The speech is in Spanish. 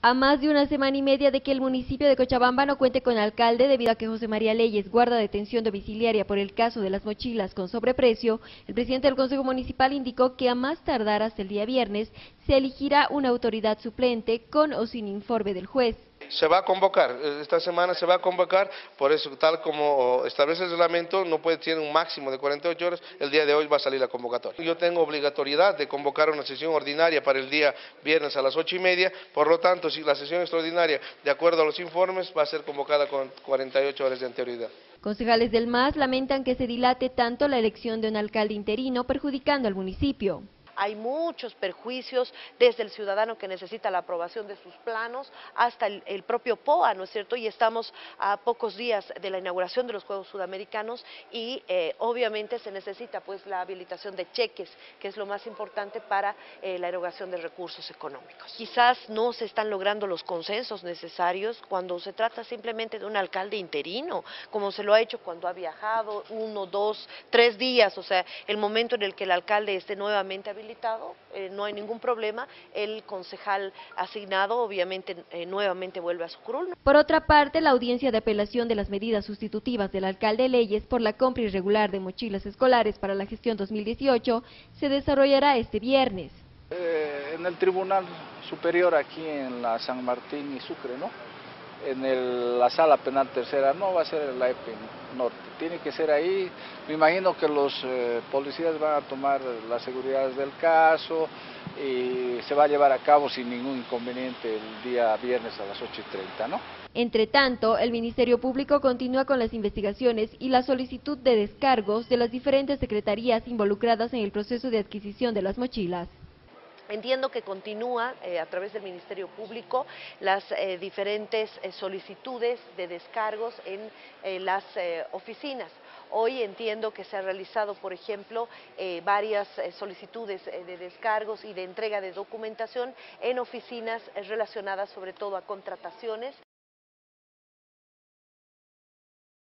A más de una semana y media de que el municipio de Cochabamba no cuente con alcalde debido a que José María Leyes guarda detención domiciliaria por el caso de las mochilas con sobreprecio, el presidente del Consejo Municipal indicó que a más tardar hasta el día viernes se elegirá una autoridad suplente con o sin informe del juez. Se va a convocar, esta semana se va a convocar, por eso tal como establece el reglamento, no puede tener un máximo de 48 horas, el día de hoy va a salir la convocatoria. Yo tengo obligatoriedad de convocar una sesión ordinaria para el día viernes a las 8:30, por lo tanto, si la sesión extraordinaria, de acuerdo a los informes, va a ser convocada con 48 horas de anterioridad. Concejales del MAS lamentan que se dilate tanto la elección de un alcalde interino, perjudicando al municipio. Hay muchos perjuicios desde el ciudadano que necesita la aprobación de sus planos hasta el propio POA, ¿no es cierto? Y estamos a pocos días de la inauguración de los Juegos Sudamericanos y obviamente se necesita pues la habilitación de cheques, que es lo más importante para la erogación de recursos económicos. Quizás no se están logrando los consensos necesarios cuando se trata simplemente de un alcalde interino, como se lo ha hecho cuando ha viajado 1, 2, 3 días, o sea, el momento en el que el alcalde esté nuevamente habilitado, no hay ningún problema, el concejal asignado obviamente nuevamente vuelve a su curul. Por otra parte, la audiencia de apelación de las medidas sustitutivas del alcalde Leyes por la compra irregular de mochilas escolares para la gestión 2018 se desarrollará este viernes. En el Tribunal Superior aquí en la San Martín y Sucre, ¿no? En la Sala Penal Tercera, no va a ser en la EPE Norte, tiene que ser ahí. Me imagino que los policías van a tomar las seguridades del caso y se va a llevar a cabo sin ningún inconveniente el día viernes a las 8:30, ¿no? Entre tanto, el Ministerio Público continúa con las investigaciones y la solicitud de descargos de las diferentes secretarías involucradas en el proceso de adquisición de las mochilas. Entiendo que continúa a través del Ministerio Público las diferentes solicitudes de descargos en las oficinas. Hoy entiendo que se ha realizado, por ejemplo, varias solicitudes de descargos y de entrega de documentación en oficinas relacionadas sobre todo a contrataciones